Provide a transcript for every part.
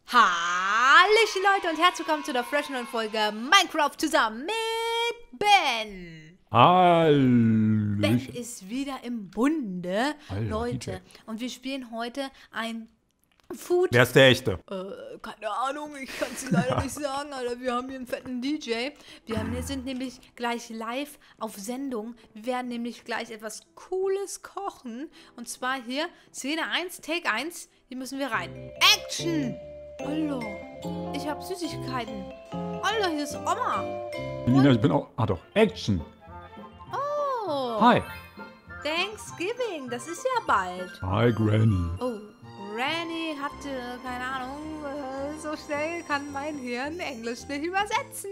Hallöchen Leute und herzlich willkommen zu der freshen neuen Folge Minecraft zusammen mit Ben. Hallöchen. Ben ist wieder im Bunde, Alter, Leute. DJ. Und wir spielen heute ein Food... Wer ist der Echte? Keine Ahnung, ich kann es leider nicht sagen, Alter. Wir haben hier einen fetten DJ. Wir sind nämlich gleich live auf Sendung. Wir werden nämlich gleich etwas Cooles kochen. Und zwar hier, Szene 1, Take 1. Hier müssen wir rein. Action! Hallo, ich habe Süßigkeiten. Alter, hier ist Oma. Nina, ich bin auch... Ah doch, Action. Oh. Hi. Thanksgiving, das ist ja bald. Hi, Granny. Oh, Granny hatte, keine Ahnung, so schnell kann mein Hirn Englisch nicht übersetzen.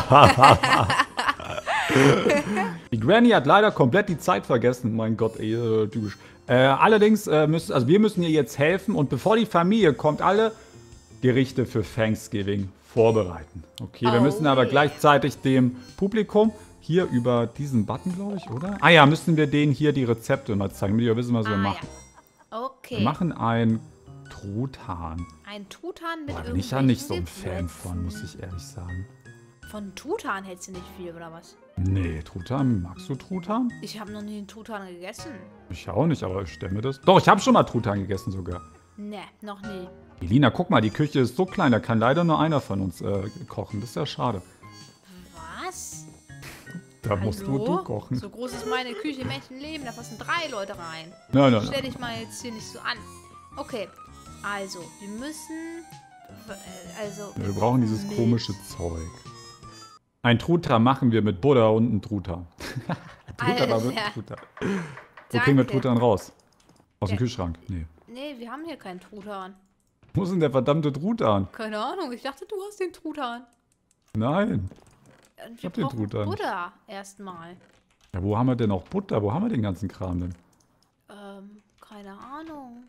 Die Granny hat leider komplett die Zeit vergessen. Mein Gott, ey, typisch. Allerdings wir müssen ihr jetzt helfen. Und bevor die Familie kommt, alle Gerichte für Thanksgiving vorbereiten. Okay, wir müssen aber gleichzeitig dem Publikum hier über diesen Button, glaube ich, oder? Ah ja, müssen wir denen hier die Rezepte mal zeigen, damit wir wissen, was wir machen. Ja. Okay. Wir machen ein Truthahn. Ein Truthahn mit Da bin irgendwelchen ich ja nicht so ein Fan Gewürzen. von, muss ich ehrlich sagen. Von Truthahn hältst du nicht viel, oder was? Nee, Truthahn. Magst du Truthahn? Ich habe noch nie einen Truthahn gegessen. Ich auch nicht, aber ich stelle mir das... Doch, ich habe schon mal Truthahn gegessen sogar. Ne, noch nie. Elina, guck mal, die Küche ist so klein, da kann leider nur einer von uns kochen. Das ist ja schade. Was? Da musst Hallo? du kochen. So groß ist meine Küche im echten Leben, da passen 3 Leute rein. Nein. Stell dich mal jetzt hier nicht so an. Okay, also, wir müssen... Wir brauchen dieses Milch. komische Zeug. Ein Truthahn machen wir mit Butter und einem Truthahn. Truthahn, aber mit Alter. Truthahn. Wo kriegen wir Danke. Truthahn raus? Aus dem Ja. Kühlschrank? Nee. Nee, wir haben hier keinen Truthahn. Wo ist denn der verdammte Truthahn? Keine Ahnung, ich dachte, du hast den Truthahn. Nein. Und wir hab den brauchen Truthahn. Butter erstmal. Ja, wo haben wir denn auch Butter? Wo haben wir den ganzen Kram denn? Keine Ahnung.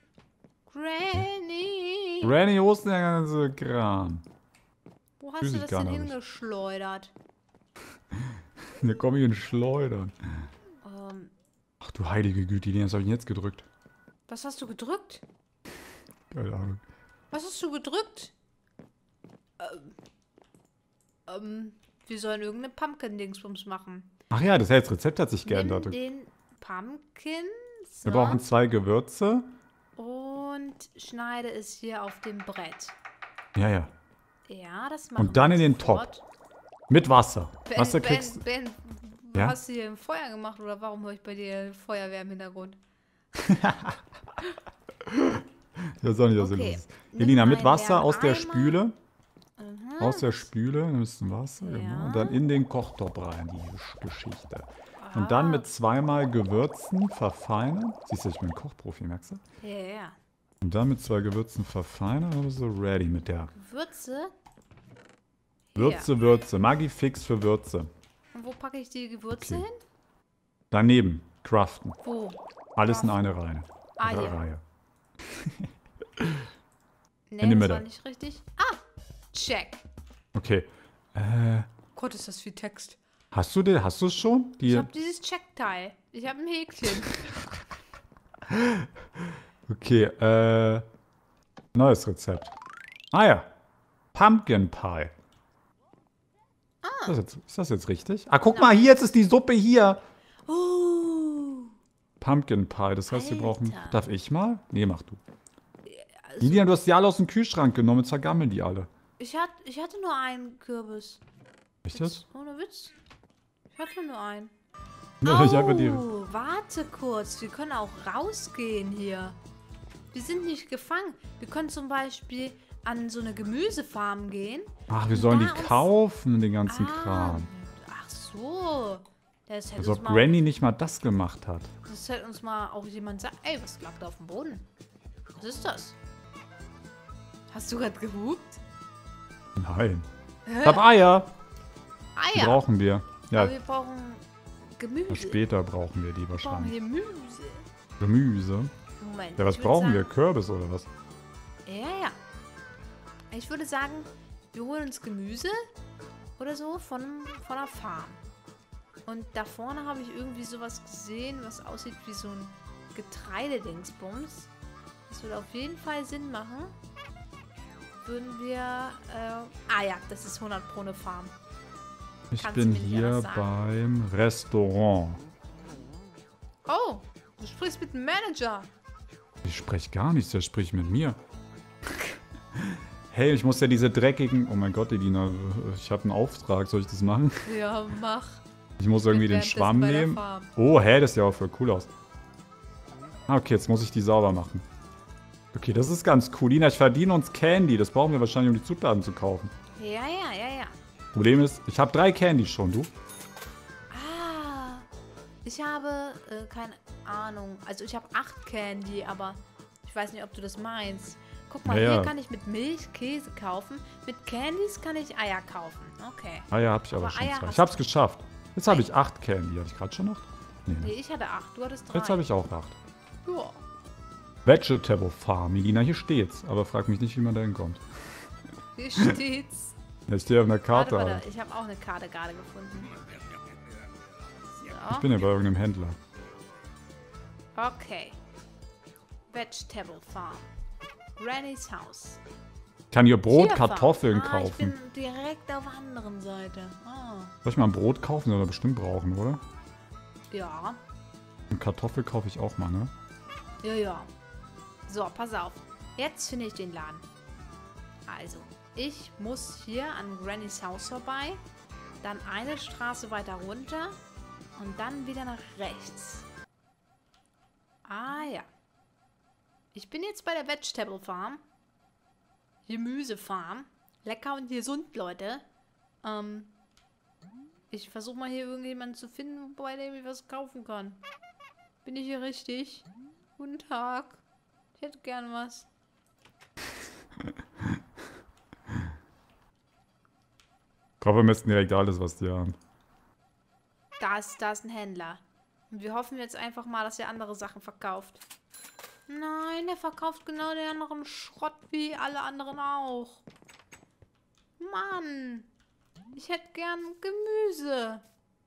Granny! Granny, wo ist denn der ganze Kram? Wo hast du das denn Süßigkeiten hab ich. hingeschleudert? Hier komme ich in Schleudern. Ähm, Ach du heilige Güte, was habe ich denn jetzt gedrückt? was hast du gedrückt? Keine Ahnung. Was hast du gedrückt? Wir sollen irgendeine Pumpkin-Dingsbums machen. Ach ja, das Rezept hat sich Nimm geändert. den Pumpkin so, Wir brauchen 2 Gewürze. und schneide es hier auf dem Brett. Ja. Ja, das machen Und dann wir in den sofort. Topf. Mit Wasser. Ben, Wasser Ben, kriegst Ben, Ja? hast du hier ein Feuer gemacht oder warum höre ich bei dir Feuerwehr im Hintergrund? Ja, soll nicht, dass Okay. los ist. Nimm Elina, mit einen Wasser leeren aus der Eimer. Spüle. Mhm. Aus der Spüle, ein bisschen Wasser, Ja. genau. Und dann in den Kochtopf rein, die Geschichte. Und dann mit 2-mal Gewürzen verfeinern. Siehst du, ich bin Kochprofi, merkst du? Ja. Und dann mit 2 Gewürzen verfeinern, dann bist du ready mit der Würze. Würze. Maggi-Fix für Würze. Und wo packe ich die Gewürze Okay. hin? Daneben, craften. Wo? Alles in eine Reihe. Ah, hier. Reihe. Nee, In die das Mitte. war nicht richtig. Ah, check. Okay. Gott, ist das viel Text. Hast du es schon? Ich habe dieses Check-Teil. Ich habe ein Häkchen. Okay, neues Rezept. Ah ja. Pumpkin Pie. Ist das jetzt richtig? Ah, guck mal, hier, jetzt ist die Suppe hier. Pumpkin Pie, das heißt, wir brauchen... Alter. Darf ich mal? Nee, mach du. Lilian, du hast die alle aus dem Kühlschrank genommen, jetzt vergammeln die alle. Ich hatte nur einen Kürbis. Echt das? Ohne Witz. Ich hatte nur einen. Ja, ich einfach die... Oh, warte kurz. Wir können auch rausgehen hier. Wir sind nicht gefangen. Wir können zum Beispiel an so eine Gemüsefarm gehen. Ach, wir sollen die Da uns- kaufen, den ganzen Kram. Ach so. Das hätte, Als ob uns mal, Granny nicht mal das gemacht hat. das hätte uns mal auch jemand sagen. Ey, was lag da auf dem Boden? Was ist das? Hast du gerade gehupt? Nein. Ich hab Eier. Die Eier. brauchen wir. Ja, Aber wir brauchen Gemüse. später brauchen wir die Wir brauchen wahrscheinlich. Gemüse. Gemüse. Moment. Ja, was ich würd brauchen wir? sagen- Kürbis oder was? Ja. Ich würde sagen, wir holen uns Gemüse oder so von der Farm. Und da vorne habe ich irgendwie sowas gesehen, was aussieht wie so ein Getreidedingsbums. Das würde auf jeden Fall Sinn machen. würden wir... ja, das ist 100 pro eine Farm. Ich Kannst bin du mir nicht hier anders sagen? beim Restaurant. Oh, du sprichst mit dem Manager. Ich spreche gar nichts, der spricht mit mir. Hey, ich muss ja diese dreckigen... Oh mein Gott, Elina, ich habe einen Auftrag. Soll ich das machen? Ja, mach. Ich muss irgendwie den währenddessen Schwamm bei der nehmen. Farm. Oh, hä, das sieht ja auch voll cool aus. Ah, okay, jetzt muss ich die sauber machen. Okay, das ist ganz cool. Lina, ich verdiene uns Candy. Das brauchen wir wahrscheinlich, um die Zutaten zu kaufen. Ja. Problem ist, ich habe 3 Candy schon, du? Ah, ich habe keine Ahnung. Also ich habe 8 Candy, aber ich weiß nicht, ob du das meinst. Guck mal, Ja, hier ja. kann ich mit Milch Käse kaufen. Mit Candies kann ich Eier kaufen. Okay. Eier habe ich aber Aber schon Eier 2. hast Ich habe es geschafft. Jetzt habe ich 8 Candy. Habe ich gerade schon 8? Nee, Nee, ich hatte 8, du hattest 3. Jetzt habe ich auch 8. Ja. Vegetable Farm. Elina, hier steht's. Aber frag mich nicht, wie man da hinkommt. Hier steht's. Ich stehe auf einer Karte. Warte, ich habe auch eine Karte gerade gefunden. Ich So, bin ja bei irgendeinem Händler. okay. Vegetable Farm. Granny's Haus. Ich kann hier Brot, Tierfarm. Kartoffeln Ich kaufen. bin direkt auf der anderen Seite. Soll ich mal ein Brot kaufen? Soll er bestimmt brauchen, oder? Ja. Und Kartoffel kaufe ich auch mal, ne? Ja. So, pass auf. Jetzt finde ich den Laden. Also, ich muss hier an Granny's Haus vorbei, dann eine Straße weiter runter und dann wieder nach rechts. Ah ja. Ich bin jetzt bei der Vegetable Farm. Gemüsefarm. Lecker und gesund, Leute. Ich versuche mal hier irgendjemanden zu finden, bei dem ich was kaufen kann. Bin ich hier richtig? Guten Tag. Ich hätte gern was. Kaufen am besten direkt alles, was die haben. Da ist ein Händler. Und wir hoffen jetzt einfach mal, dass er andere Sachen verkauft. Nein, er verkauft genau den anderen Schrott wie alle anderen auch. Mann. Ich hätte gern Gemüse.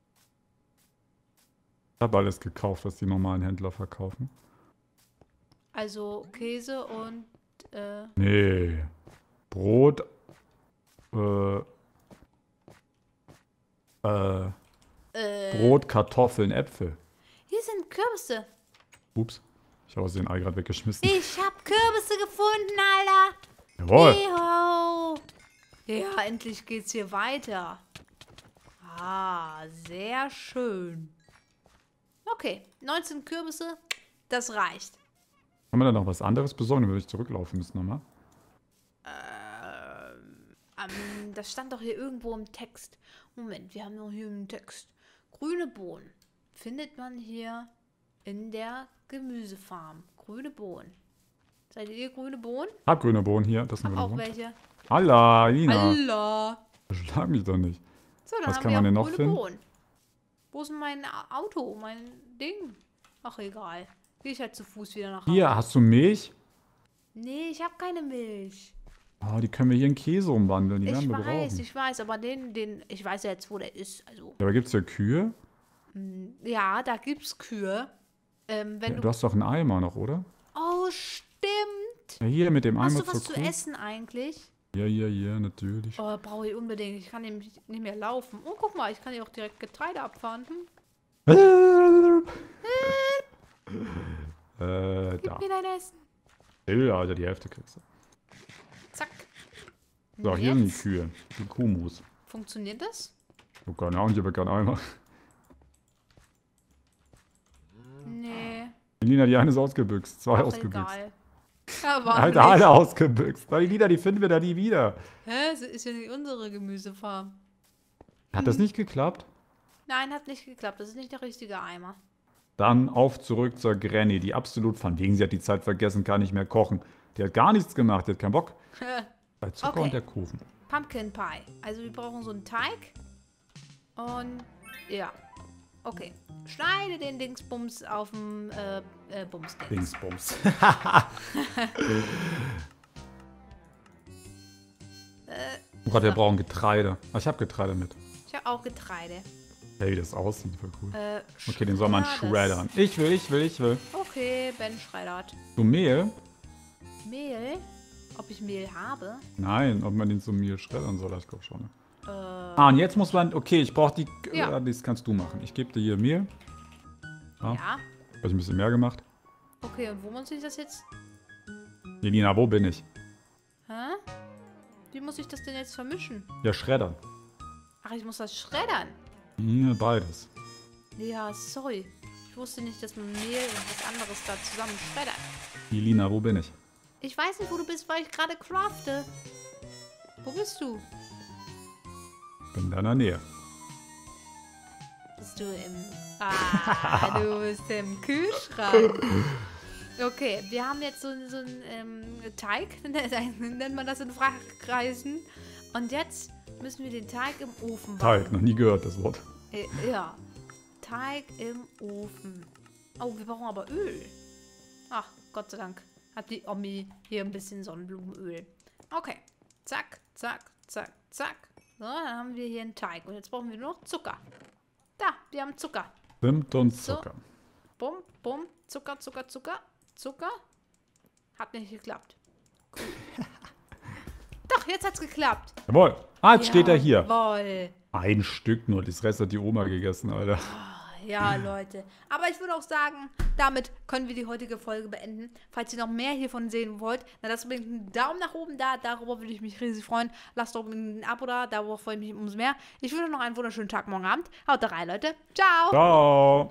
Ich habe alles gekauft, was die normalen Händler verkaufen. Also Käse und, Nee. Brot. Brot, Kartoffeln, Äpfel. hier sind Kürbisse. Ups. Ich habe aus den Ei gerade weggeschmissen. Ich hab Kürbisse gefunden, Alter. Jawohl. Juhu. Ja, endlich geht's hier weiter. Ah, sehr schön. Okay, 19 Kürbisse, das reicht. Kann man da noch was anderes besorgen? Dann würde ich zurücklaufen müssen nochmal. Das stand doch hier irgendwo im Text. Moment, wir haben noch hier im Text. Grüne Bohnen findet man hier in der Gemüsefarm. Grüne Bohnen. Seid ihr grüne Bohnen? Hab grüne Bohnen hier. Das sind grüne Auch Bohnen. welche. Allah, Lina. Allah. Schlag mich doch nicht. So, dann Was haben kann wir man auch denn noch grüne finden? Bohnen. Wo ist denn mein Auto, mein Ding? Ach, egal. Gehe ich halt zu Fuß wieder nach Hause. Hier, hast du Milch? Nee, ich habe keine Milch. Oh, die können wir hier in Käse umwandeln. Die werden wir brauchen. Ich weiß, aber ich weiß ja jetzt, wo der ist. Also, Ja, aber gibt's hier Kühe? ja, da gibt's Kühe. Wenn Ja, du... du hast doch einen Eimer noch, oder? Oh, stimmt. Ja, hier mit dem Hast Eimer du was zur zu Kuh. essen eigentlich? Ja, natürlich. Oh, brauche ich unbedingt. Ich kann nämlich nicht mehr laufen. Oh, guck mal, ich kann hier auch direkt Getreide abfahren. Gib Da. mir dein Essen. Ja, Alter, die Hälfte kriegst du. Zack. So, hier sind die Jetzt? Kühe. Die Kuhmus. Funktioniert das? Oh, keine Ahnung, ich habe keinen Eimer. Nee. Elina, die eine ist ausgebüxt. 2 Ach, ausgebüxt. egal. Ja, warum Alter, nicht? alle ausgebüxt. Weil Elina, die finden wir da nie wieder. Hä? Das ist ja nicht unsere Gemüsefarm. Hat das nicht geklappt? Nein, hat nicht geklappt. Das ist nicht der richtige Eimer. Dann auf zurück zur Granny, die absolut von wegen, sie hat die Zeit vergessen, kann nicht mehr kochen. Die hat gar nichts gemacht, die hat keinen Bock. Bei Zucker Okay. und der Kuchen. Pumpkin Pie. Also wir brauchen so einen Teig. Und ja. Okay. Schneide den Dingsbums auf dem Bumsdings. Dingsbums. Oh Gott, wir brauchen Getreide. Ah, ich habe Getreide mit. Ich habe auch Getreide. Hey, wie das aussieht, voll cool. Okay, den den soll man shreddern. Ich will. Okay, Ben schreddert. Du Mehl? Mehl. Ob ich Mehl habe? Nein, ob man den zum Mehl schreddern soll, das glaube ich schon. Ne? Und jetzt muss man, okay, ich brauche die, Ja. das kannst du machen. Ich gebe dir hier Mehl. Ja. Habe ich ein bisschen mehr gemacht. Okay, und wo muss ich das jetzt? Jelina, wo bin ich? Hä? Wie muss ich das denn jetzt vermischen? Ja, schreddern. Ach, ich muss das schreddern. Hier, beides. Ja, sorry. Ich wusste nicht, dass man Mehl und was anderes da zusammen schreddert. Jelina, wo bin ich? Ich weiß nicht, wo du bist, weil ich gerade crafte. Wo bist du? Bin in deiner Nähe. Bist du im... Ah, du bist im Kühlschrank. Okay, wir haben jetzt so einen Teig, nennt man das in Fachkreisen. Und jetzt müssen wir den Teig im Ofen backen. Teig, noch nie gehört das Wort. Ja, Teig im Ofen. Oh, wir brauchen aber Öl. Ach, Gott sei Dank hat die Omi hier ein bisschen Sonnenblumenöl. Okay, zack, zack, zack, zack. So, dann haben wir hier einen Teig. Und jetzt brauchen wir nur noch Zucker. Da, wir haben Zucker. Zimt und So. Zucker. Bum, bum, Zucker, Zucker, Zucker, Zucker. Hat nicht geklappt. Cool. Doch, jetzt hat's geklappt. Jawohl. Ah, jetzt steht er hier. Jawohl. Ein Stück nur, das Rest hat die Oma gegessen, Alter. Ja, Leute. Aber ich würde auch sagen, damit können wir die heutige Folge beenden. Falls ihr noch mehr hiervon sehen wollt, dann lasst unbedingt einen Daumen nach oben da. Darüber würde ich mich riesig freuen. Lasst doch ein Abo da. Darüber freue ich mich umso mehr. Ich wünsche euch noch einen wunderschönen Tag, morgen Abend. Haut rein, Leute. Ciao. Ciao.